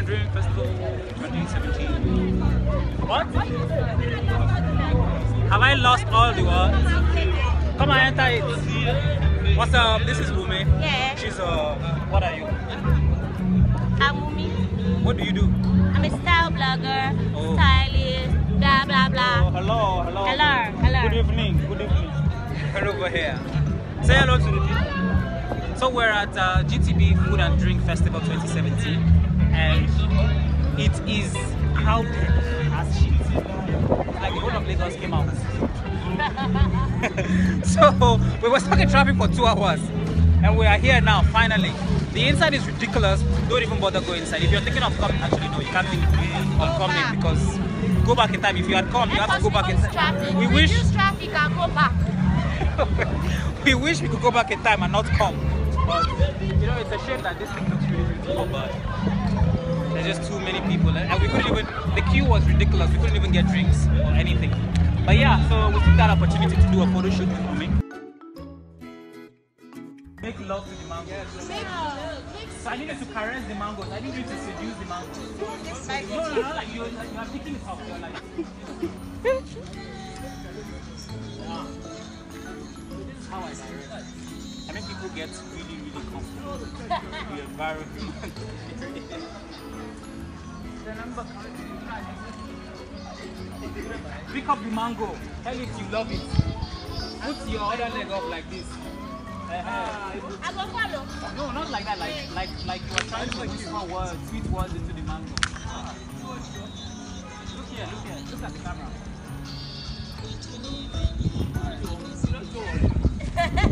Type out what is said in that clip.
Drink Festival 2017. What? Have I lost all the words? Come on, enter it. What's up? This is Wumi. Yeah. She's what are you? I'm Wumi. What do you do? I'm a style blogger, stylist, blah blah blah. Oh, hello, hello. Hello, hello. Good evening, good evening. Hello over here. Say hello to the people. So we're at GTB Food and Drink Festival 2017, and it is crowded as shit. Like the whole of Lagos came out. So we were stuck in traffic for 2 hours, and we are here now. Finally, the inside is ridiculous. Don't even bother going inside. If you're thinking of coming, actually no, you can't think of coming because go back in time. If you had come, you have to go back in time. We wish traffic and go back. We wish we could go back in time and not come. But you know, it's a shame that this thing looks really beautiful, but there's just too many people, and we couldn't even. The queue was ridiculous. We couldn't even get drinks or anything. But yeah, so we took that opportunity to do a photo shoot for me. Make love to the mangoes. So I needed to caress the mangoes. I didn't need to seduce the mangoes. No, like you are picking it up. You're like. Yeah. This is how I direct. I make people get really, really comfortable with the environment. Pick up the mango. Tell it you love it. Put your other leg up like this. I go follow. No, not like that. Like you are trying to whisper words, sweet words into the mango. Look here. Look at the camera.